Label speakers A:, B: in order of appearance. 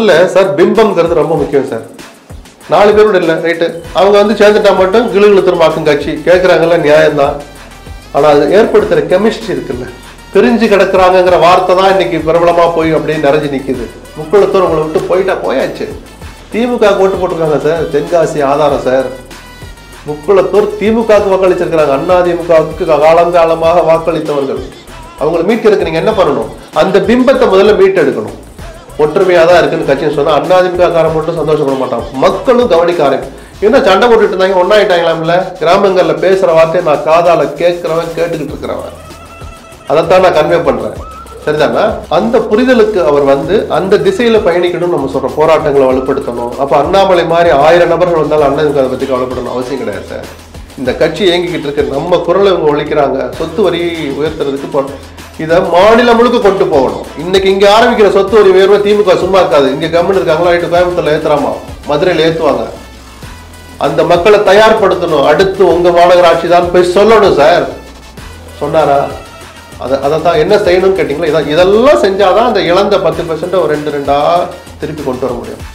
A: இல்ல சார், பிம்பம்ங்கிறது ரொம்ப முக்கியம் சார். 4 பேரோட இல்லை ரைட்டு, அவங்க வந்து சேர்ந்துட்டா மட்டும் கிளுகிழு திரும்பாக்கும் கட்சி கேட்குறாங்கல்ல, நியாயம்தான். ஆனால் அது ஏற்படுத்துகிற கெமிஸ்ட்ரி இருக்குல்ல, பிரிஞ்சு கிடக்குறாங்கிற வார்த்தை தான் இன்னைக்கு பிரபலமாக போய் அப்படியே நிறைஞ்சு நிற்கிது. முக்குளத்தூர் உங்களை விட்டு போயிட்டா போயாச்சு. திமுக ஓட்டு போட்டிருக்காங்க சார், தென்காசி ஆதாரம் சார். முக்குளத்தூர் திமுகவுக்கு வாக்களிச்சிருக்கிறாங்க, அதிமுகவுக்கு காலங்காலமாக வாக்களித்தவர்கள். அவங்களை மீட்கிறதுக்கு நீங்க என்ன பண்ணணும்? அந்த பிம்பத்தை முதல்ல மீட்டெடுக்கணும். ஒற்றுமையாக தான் இருக்குன்னு கட்சின்னு சொன்னா அதிமுக காரன் மட்டும் சந்தோஷப்பட மாட்டான், மக்களும் கவனிக்க ஆரம்பிக்கும். என்ன சண்டை போட்டுட்டு இருந்தாங்க, ஒன்னாயிட்டாங்களாம்ல. கிராமங்கள்ல பேசுற வார்த்தையை நான் காதால கேட்கிறவன், கேட்டுக்கிட்டு இருக்கிறவன், அதைத்தான் நான் கன்வே பண்றேன். சரிதானா? அந்த புரிதலுக்கு அவர் வந்து அந்த திசையில பயணிக்கணும்னு நம்ம சொல்றோம். போராட்டங்களை வலுப்படுத்தணும். அப்ப அண்ணாமலை மாதிரி 1000 நபர்கள் வந்தாலும் அண்ணனுக்கு அதை பத்தி கவலைப்படணும் அவசியம் கிடையாது சார். இந்த கட்சி இயங்கிக்கிட்டு இருக்கு, நம்ம குரலை இவங்க ஒழிக்கிறாங்க, சொத்து வரி உயர்த்துறதுக்கு இதை மாநிலம் முழுக்க கொண்டு போகணும். இன்னைக்கு இங்க ஆரம்பிக்கிற சொத்து வரி உயர்வு திமுக சும்மா இருக்காது. இங்க கம்முன்னு இருக்காங்களா, கோயம்புத்தூர்ல ஏத்துறாமா, மதுரையில ஏத்துவாங்க. அந்த மக்களை தயார்படுத்தணும். அடுத்து உங்க மாநகராட்சி தான் போய் சொல்லணும் சார். சொன்னாரா? அதைத்தான் என்ன செய்யணும்னு கேட்டீங்களா? இதெல்லாம் செஞ்சாதான் அந்த இழந்த 10% ஒரு 2 2 திருப்பி கொண்டு வர முடியும்.